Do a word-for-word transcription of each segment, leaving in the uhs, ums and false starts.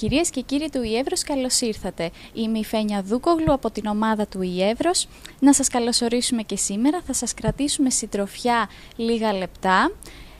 Κυρίες και κύριοι του ΙΕΒΡΟΣ, καλώς ήρθατε. Είμαι η Φένια Δούκογλου από την ομάδα του ΙΕΒΡΟΣ. Να σας καλωσορίσουμε και σήμερα. Θα σας κρατήσουμε συντροφιά λίγα λεπτά.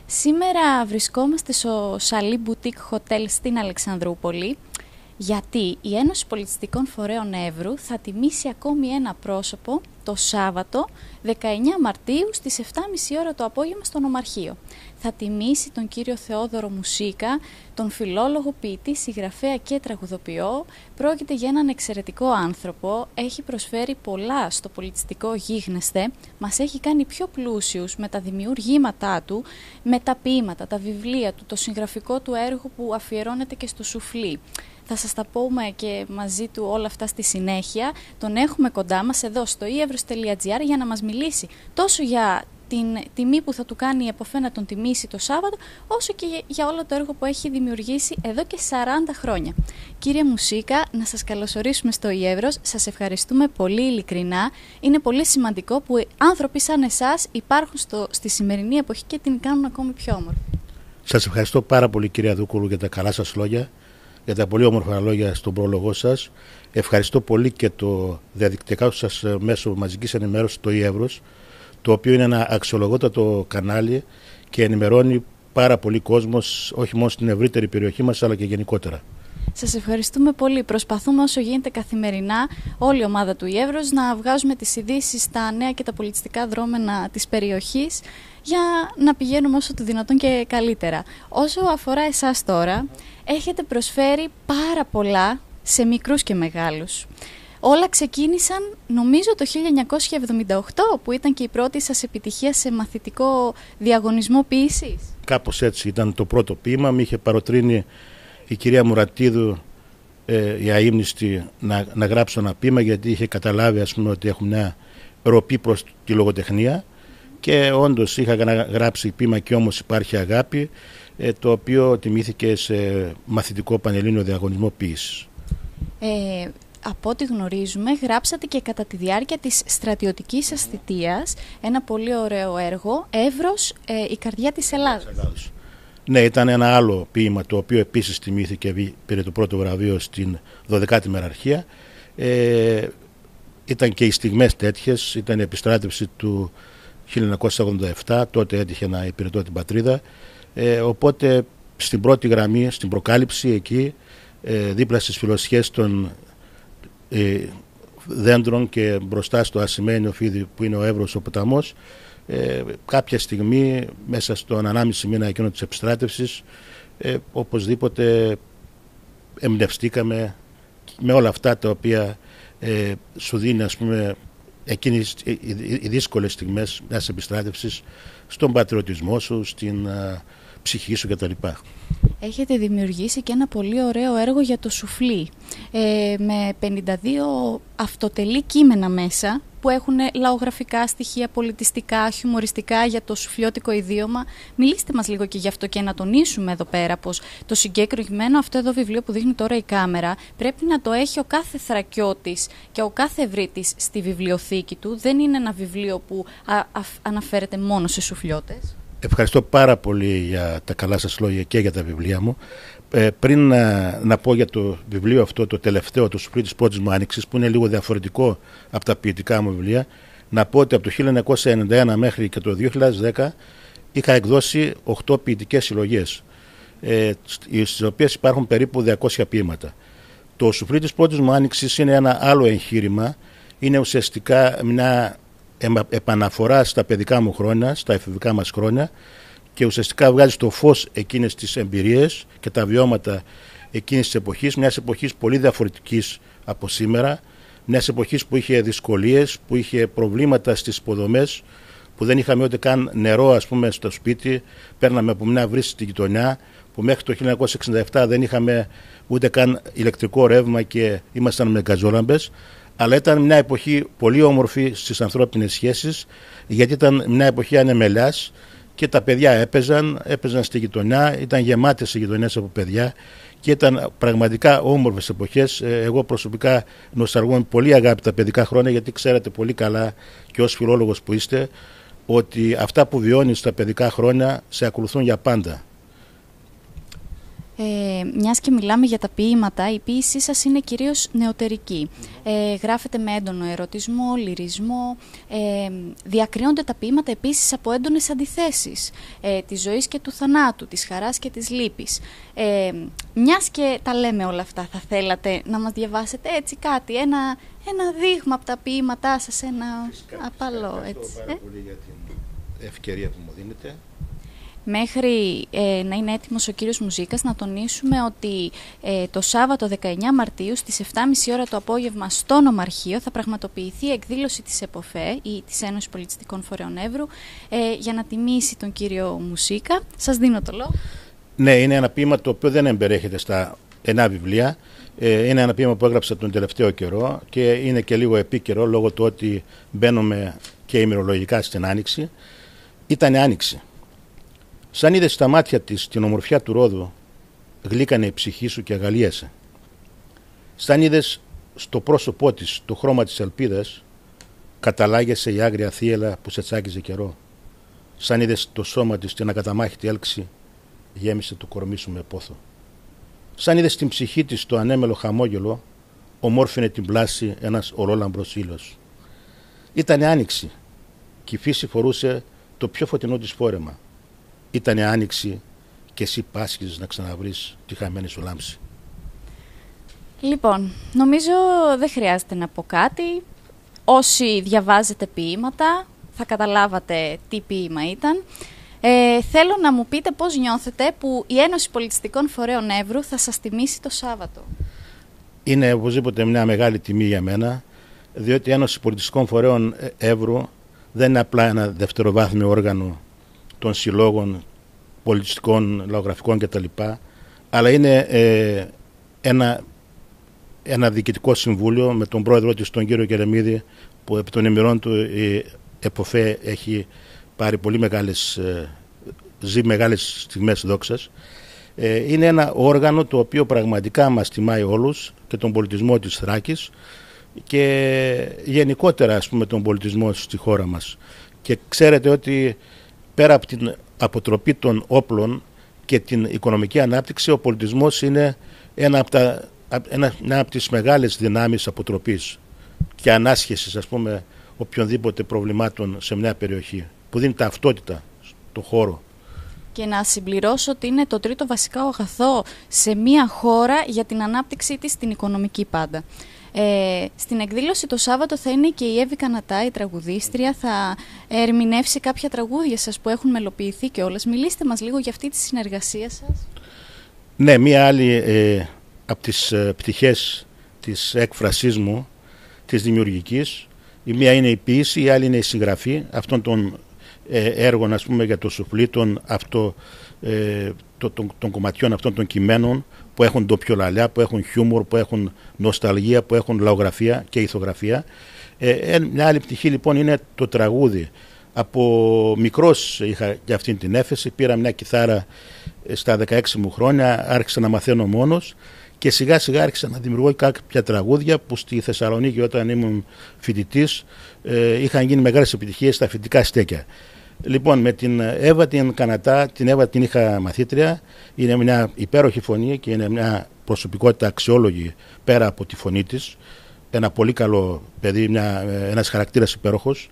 Σήμερα βρισκόμαστε στο Σαλί Boutique Hotel στην Αλεξανδρούπολη, γιατί η Ένωση Πολιτιστικών Φορέων Εύρου θα τιμήσει ακόμη ένα πρόσωπο το Σάββατο δεκαεννέα Μαρτίου στις επτά και μισή ώρα το απόγευμα στο Νομαρχείο. Θα τιμήσει τον κύριο Θεόδωρο Μουσίκα, τον φιλόλογο, ποιητή, συγγραφέα και τραγουδοποιό. Πρόκειται για έναν εξαιρετικό άνθρωπο, έχει προσφέρει πολλά στο πολιτιστικό γίγνεσθε, μας έχει κάνει πιο πλούσιους με τα δημιουργήματά του, με τα ποίηματα, τα βιβλία του, το συγγραφικό του έργο που αφιερώνεται και στο σουφλί. Θα σας τα πούμε και μαζί του όλα αυτά στη συνέχεια. Τον έχουμε κοντά μας εδώ στο ιevros τελεία gr για να μας μιλήσει τόσο για την τιμή που θα του κάνει η επαφή να τον τιμήσει το Σάββατο, όσο και για όλο το έργο που έχει δημιουργήσει εδώ και σαράντα χρόνια. Κύριε Μουσίκα, να σας καλωσορίσουμε στο ιεύρος. Σας ευχαριστούμε πολύ ειλικρινά. Είναι πολύ σημαντικό που άνθρωποι σαν εσάς υπάρχουν στο, στη σημερινή εποχή και την κάνουν ακόμη πιο όμορφη. Σας ευχαριστώ πάρα πολύ, κυρία Δούκολου, για τα καλά σας λόγια, για τα πολύ όμορφα λόγια στον πρόλογό σας. Ευχαριστώ πολύ και το διαδικτυακό σας μέσο μαζικής ενημέρωσης, το ιεύρος, το οποίο είναι ένα αξιολογότατο κανάλι και ενημερώνει πάρα πολύ κόσμος, όχι μόνο στην ευρύτερη περιοχή μας, αλλά και γενικότερα. Σας ευχαριστούμε πολύ. Προσπαθούμε όσο γίνεται καθημερινά, όλη η ομάδα του ιεύρος, να βγάζουμε τις ειδήσεις στα νέα και τα πολιτιστικά δρόμενα της περιοχής, για να πηγαίνουμε όσο το δυνατόν και καλύτερα. Όσο αφορά εσάς τώρα, έχετε προσφέρει πάρα πολλά σε μικρούς και μεγάλους. Όλα ξεκίνησαν νομίζω το χίλια εννιακόσια εβδομήντα οκτώ, που ήταν και η πρώτη σας επιτυχία σε μαθητικό διαγωνισμό ποίησης. Κάπως έτσι ήταν το πρώτο ποίημα. Με είχε παροτρύνει η κυρία Μουρατίδου, ε, η αείμνηστη, να, να γράψω ένα ποίημα, γιατί είχε καταλάβει, ας πούμε, ότι έχουμε μια ροπή προς τη λογοτεχνία, και όντως είχα γράψει ποίημα «Και όμως υπάρχει αγάπη», ε, το οποίο τιμήθηκε σε μαθητικό πανελλήνιο διαγωνισμό ποίησης. Ε, από ό,τι γνωρίζουμε, γράψατε και κατά τη διάρκεια της στρατιωτικής σας θητείας ένα πολύ ωραίο έργο, «Εύρος, ε, η καρδιά της Ελλάδας». Ναι, ήταν ένα άλλο ποίημα, το οποίο επίσης τιμήθηκε, πήρε το πρώτο βραβείο στην δωδεκάτη μεραρχία. Ε, ήταν και οι στιγμές τέτοιες, ήταν η επιστράτευση του χίλια εννιακόσια ογδόντα επτά, τότε έτυχε να υπηρετώ την πατρίδα. Ε, οπότε στην πρώτη γραμμή, στην προκάλυψη εκεί, ε, δίπλα στις φιλοσιές των ε, δέντρων και μπροστά στο ασημένιο φίδι που είναι ο Εύρος, ο ποταμός, ε, κάποια στιγμή μέσα στον ανάμιση μήνα εκείνο της επιστράτευσης, ε, οπωσδήποτε εμπνευστήκαμε με όλα αυτά τα οποία ε, σου δίνει, ας πούμε, εκείνες οι δύσκολες στιγμές μιας επιστράτευσης, στον πατριωτισμό σου, στην α, ψυχή σου κτλ. Έχετε δημιουργήσει και ένα πολύ ωραίο έργο για το σουφλί, ε, με πενήντα δύο αυτοτελή κείμενα μέσα, που έχουν λαογραφικά στοιχεία, πολιτιστικά, χιουμοριστικά για το σουφλιώτικο ιδίωμα. Μιλήστε μας λίγο και γι' αυτό, και να τονίσουμε εδώ πέρα πως το συγκεκριμένο αυτό εδώ βιβλίο που δείχνει τώρα η κάμερα πρέπει να το έχει ο κάθε θρακιώτης και ο κάθε ευρύτης στη βιβλιοθήκη του. Δεν είναι ένα βιβλίο που α, α, αναφέρεται μόνο σε σουφλιώτες. Ευχαριστώ πάρα πολύ για τα καλά σας λόγια και για τα βιβλία μου. Ε, πριν να, να πω για το βιβλίο αυτό, το τελευταίο, το σουφλί της πρώτης μου άνοιξης, που είναι λίγο διαφορετικό από τα ποιητικά μου βιβλία, να πω ότι από το χίλια εννιακόσια ενενήντα ένα μέχρι και το δύο χιλιάδες δέκα είχα εκδώσει οκτώ ποιητικές συλλογές, ε, στις οποίες υπάρχουν περίπου διακόσια ποίηματα. Το σουφλί της πρώτης μου άνοιξης είναι ένα άλλο εγχείρημα, είναι ουσιαστικά μια επαναφορά στα παιδικά μου χρόνια, στα εφηβικά μας χρόνια, και ουσιαστικά βγάζει στο φως εκείνες τις εμπειρίες και τα βιώματα εκείνης της εποχής, μιας εποχής πολύ διαφορετικής από σήμερα, μιας εποχής που είχε δυσκολίες, που είχε προβλήματα στις υποδομές, που δεν είχαμε ούτε καν νερό, ας πούμε, στο σπίτι, παίρναμε από μια βρύση στη γειτονιά, που μέχρι το χίλια εννιακόσια εξήντα επτά δεν είχαμε ούτε καν ηλεκτρικό ρεύμα και ήμασταν με γκαζόλαμπες. Αλλά ήταν μια εποχή πολύ όμορφη στις ανθρώπινες σχέσεις, γιατί ήταν μια εποχή ανεμελιάς και τα παιδιά έπαιζαν, έπαιζαν στη γειτονιά, ήταν γεμάτες οι γειτονιές από παιδιά και ήταν πραγματικά όμορφες εποχές. Εγώ προσωπικά νοσταλγώ πολύ αγάπη τα παιδικά χρόνια, γιατί ξέρετε πολύ καλά και ως φιλόλογος που είστε ότι αυτά που βιώνεις στα παιδικά χρόνια σε ακολουθούν για πάντα. Ε, μιας και μιλάμε για τα ποίηματα, η ποίησή σας είναι κυρίως νεωτερική. Ε, γράφετε με έντονο ερωτισμό, λυρισμό. Ε, διακρίνονται τα ποίηματα επίσης από έντονες αντιθέσεις ε, της ζωής και του θανάτου, της χαράς και της λύπης. Ε, μιας και τα λέμε όλα αυτά, θα θέλατε να μας διαβάσετε έτσι κάτι, ένα, ένα δείγμα από τα ποίηματά σας, ένα φυσικά, απαλό. Φυσικά, έτσι. πάρα πολύ για την ευκαιρία που μου δίνετε. Μέχρι ε, να είναι έτοιμος ο κύριος Μουζίκας, να τονίσουμε ότι ε, το Σάββατο δεκαεννέα Μαρτίου στις επτά και μισή ώρα το απόγευμα στο Νομαρχείο θα πραγματοποιηθεί η εκδήλωση της ΕΠΟΦΕ ή της Ένωσης Πολιτιστικών Φορέων Εύρου ε, για να τιμήσει τον κύριο Μουζίκα. Σας δίνω το λόγο. Ναι, είναι ένα ποίημα το οποίο δεν εμπεριέχεται στα εννέα βιβλία. Ε, είναι ένα ποίημα που έγραψα τον τελευταίο καιρό και είναι και λίγο επίκαιρο λόγω του ότι μπαίνουμε και ημερολογικά στην Άνοιξη. Ήταν Άνοιξη. Σαν είδες στα μάτια της την ομορφιά του Ρόδου, γλύκανε η ψυχή σου και αγαλίασε. Σαν είδες στο πρόσωπό της το χρώμα της ελπίδας, καταλάγεσαι η άγρια θύελα που σε τσάκιζε καιρό. Σαν είδες το σώμα της την ακαταμάχητη έλξη, γέμισε το κορμί σου με πόθο. Σαν είδες την ψυχή της το ανέμελο χαμόγελο, ομόρφινε την πλάση ένας ολόλαμπρος ήλιος. Ήτανε Άνοιξη και η φύση φορούσε το πιο φωτεινό της φόρεμα. Ήτανε Άνοιξη και εσύ πάσχιζες να ξαναβρεις τη χαμένη σου λάμψη. Λοιπόν, νομίζω δεν χρειάζεται να πω κάτι. Όσοι διαβάζετε ποίηματα θα καταλάβατε τι ποίημα ήταν. Ε, θέλω να μου πείτε πώς νιώθετε που η Ένωση Πολιτιστικών Φορέων Εύρου θα σας τιμήσει το Σάββατο. Είναι οπωσδήποτε μια μεγάλη τιμή για μένα, διότι η Ένωση Πολιτιστικών Φορέων Εύρου δεν είναι απλά ένα δευτεροβάθμιο όργανο των συλλόγων πολιτιστικών, λαογραφικών κτλ. Αλλά είναι ε, ένα, ένα διοικητικό συμβούλιο με τον πρόεδρο της, τον κύριο Κερεμίδη, που επί των ημερών του η ΕΠΟΦΕ έχει πάρει πολύ μεγάλες, ε, ζει μεγάλες στιγμές δόξας. Ε, είναι ένα όργανο το οποίο πραγματικά μας τιμάει όλους και τον πολιτισμό της Θράκης και γενικότερα, ας πούμε, τον πολιτισμό στη χώρα μας. Και ξέρετε ότι πέρα από την αποτροπή των όπλων και την οικονομική ανάπτυξη, ο πολιτισμός είναι ένα από τα, ένα, μια από τις μεγάλες δυνάμεις αποτροπής και ανάσχεσης, ας πούμε, οποιονδήποτε προβλημάτων σε μια περιοχή, που δίνει ταυτότητα στο χώρο. Και να συμπληρώσω ότι είναι το τρίτο βασικό αγαθό σε μια χώρα για την ανάπτυξή της, την οικονομική πάντα. Ε, στην εκδήλωση το Σάββατο θα είναι και η Εύη Κανατά, η τραγουδίστρια, θα ερμηνεύσει κάποια τραγούδια σας που έχουν μελοποιηθεί κιόλας. Μιλήστε μας λίγο για αυτή τη συνεργασία σας. Ναι, μία άλλη ε, από τις ε, πτυχές της έκφρασής μου, της δημιουργικής, η μία είναι η ποίηση, η άλλη είναι η συγγραφή αυτών των ε, έργων, ας πούμε, για το σουφλί, των, αυτό, ε, το, των, των κομματιών αυτών των κειμένων που έχουν ντοπιολαλιά, που έχουν χιούμορ, που έχουν νοσταλγία, που έχουν λαογραφία και ηθογραφία. Ε, μια άλλη πτυχή λοιπόν είναι το τραγούδι. Από μικρός είχα και αυτή την έφεση, πήρα μια κιθάρα στα δεκαέξι μου χρόνια, άρχισα να μαθαίνω μόνος και σιγά σιγά άρχισα να δημιουργώ κάποια τραγούδια που στη Θεσσαλονίκη όταν ήμουν φοιτητής ε, είχαν γίνει μεγάλες επιτυχίες στα φοιτητικά στέκια. Λοιπόν, με την Εύα την Κανατά, την Εύα την είχα μαθήτρια, είναι μια υπέροχη φωνή και είναι μια προσωπικότητα αξιόλογη πέρα από τη φωνή της, ένα πολύ καλό παιδί, μια, ένας χαρακτήρας υπέροχος.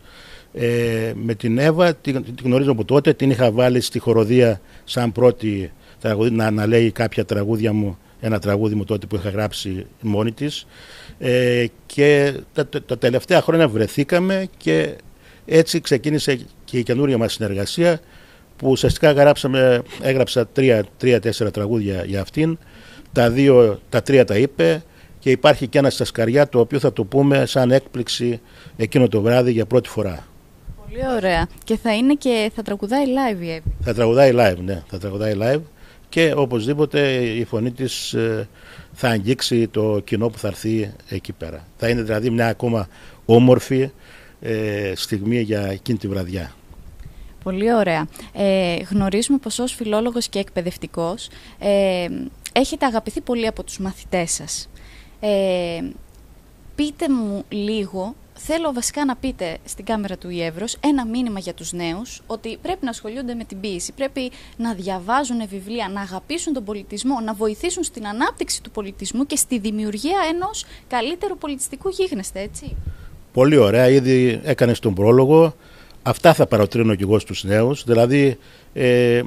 Ε, με την Εύα την, την γνωρίζω από τότε, την είχα βάλει στη χοροδία σαν πρώτη τραγουδί, να, να λέει κάποια τραγούδια μου, ένα τραγούδι μου τότε που είχα γράψει μόνη της ε, και τα, τα, τα τελευταία χρόνια βρεθήκαμε και έτσι ξεκίνησε και η καινούργια μας συνεργασία που ουσιαστικά γράψαμε, έγραψα τρία, τρία-τέσσερα τραγούδια για αυτήν, τα, δύο, τα τρία τα είπε και υπάρχει και ένα στα σκαριά το οποίο θα το πούμε σαν έκπληξη εκείνο το βράδυ για πρώτη φορά. Πολύ ωραία. Και θα είναι και θα τραγουδάει live η Εύη. Θα τραγουδάει live, ναι, θα τραγουδάει live και οπωσδήποτε η φωνή της ε, θα αγγίξει το κοινό που θα έρθει εκεί πέρα. Θα είναι δηλαδή μια ακόμα όμορφη ε, στιγμή για εκείνη τη βραδιά. Πολύ ωραία. Ε, γνωρίζουμε πως ως φιλόλογος και εκπαιδευτικός ε, έχετε αγαπηθεί πολύ από τους μαθητές σας. Ε, πείτε μου λίγο, θέλω βασικά να πείτε στην κάμερα του η Εύρος ένα μήνυμα για τους νέους, ότι πρέπει να ασχολούνται με την ποίηση, πρέπει να διαβάζουν βιβλία, να αγαπήσουν τον πολιτισμό, να βοηθήσουν στην ανάπτυξη του πολιτισμού και στη δημιουργία ενός καλύτερου πολιτιστικού γίγνεσθε, έτσι. Πολύ ωραία, ήδη έκανες τον πρόλογο. Αυτά θα παροτρύνω και εγώ στους νέους, δηλαδή ε,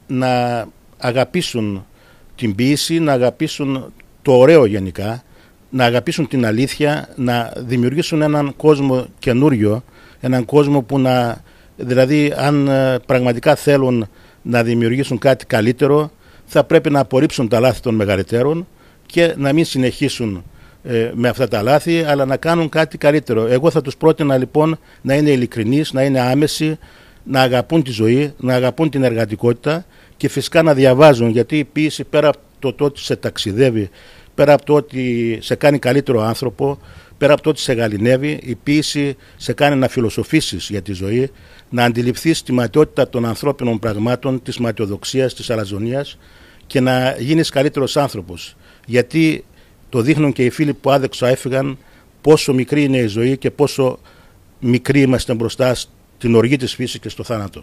να αγαπήσουν την ποίηση, να αγαπήσουν το ωραίο γενικά, να αγαπήσουν την αλήθεια, να δημιουργήσουν έναν κόσμο καινούριο, έναν κόσμο που να, δηλαδή αν πραγματικά θέλουν να δημιουργήσουν κάτι καλύτερο, θα πρέπει να απορρίψουν τα λάθη των μεγαλύτερων και να μην συνεχίσουν ε, με αυτά τα λάθη, αλλά να κάνουν κάτι καλύτερο. Εγώ θα τους πρότεινα λοιπόν να είναι ειλικρινείς, να είναι άμεσοι, να αγαπούν τη ζωή, να αγαπούν την εργατικότητα και φυσικά να διαβάζουν, γιατί η ποίηση πέρα από το, το ότι σε ταξιδεύει, πέρα από το ότι σε κάνει καλύτερο άνθρωπο, πέρα από το ότι σε γαληνεύει, η ποίηση σε κάνει να φιλοσοφήσεις για τη ζωή, να αντιληφθείς τη ματαιότητα των ανθρώπινων πραγμάτων, της ματαιοδοξίας, της αλαζονίας και να γίνεις καλύτερος άνθρωπος. Γιατί το δείχνουν και οι φίλοι που άδεξα έφυγαν πόσο μικρή είναι η ζωή και πόσο μικροί είμαστε μπροστά στην οργή της φύσης και στο θάνατο.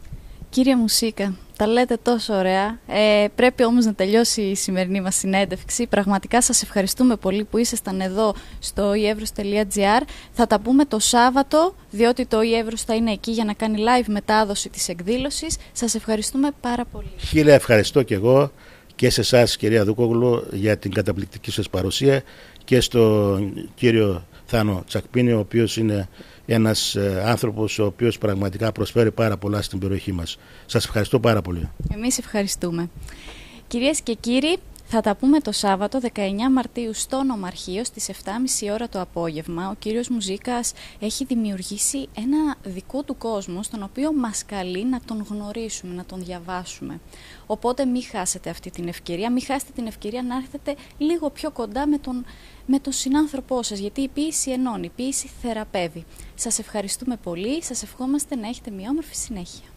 Κύριε Μουσίκα, τα λέτε τόσο ωραία. Ε, πρέπει όμως να τελειώσει η σημερινή μας συνέντευξη. Πραγματικά σας ευχαριστούμε πολύ που ήσασταν εδώ στο ι εύρος τελεία τζι άρ. Θα τα πούμε το Σάββατο, διότι το ι εύρος θα είναι εκεί για να κάνει live μετάδοση της εκδήλωσης. Σας ευχαριστούμε πάρα πολύ. Χίλια ευχαριστώ και εγώ και σε εσάς, κυρία Δούκογλου, για την καταπληκτική σας παρουσία και στον κύριο Θάνο Τσακπίνη, ο οποίος είναι ένας άνθρωπος ο οποίος πραγματικά προσφέρει πάρα πολλά στην περιοχή μας. Σας ευχαριστώ πάρα πολύ. Εμείς ευχαριστούμε. Κυρίες και κύριοι, θα τα πούμε το Σάββατο δεκαεννιά Μαρτίου στο Νομαρχείο στις επτά και μισή ώρα το απόγευμα. Ο κύριος Μουζίκας έχει δημιουργήσει ένα δικό του κόσμο, στον οποίο μας καλεί να τον γνωρίσουμε, να τον διαβάσουμε. Οπότε μην χάσετε αυτή την ευκαιρία, μην χάσετε την ευκαιρία να έρθετε λίγο πιο κοντά με τον, με τον συνάνθρωπό σας, γιατί η ποίηση ενώνει, η ποίηση θεραπεύει. Σας ευχαριστούμε πολύ, σας ευχόμαστε να έχετε μια όμορφη συνέχεια.